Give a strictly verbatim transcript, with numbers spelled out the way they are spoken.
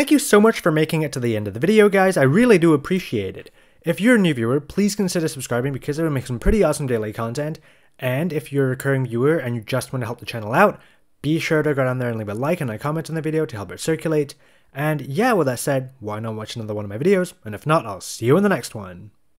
thank you so much for making it to the end of the video, guys. I really do appreciate it. If you're a new viewer, please consider subscribing because I will make some pretty awesome daily content. And if you're a recurring viewer and you just want to help the channel out, be sure to go down there and leave a like and a comment on the video to help it circulate. And yeah, with that said, why not watch another one of my videos? And if not, I'll see you in the next one.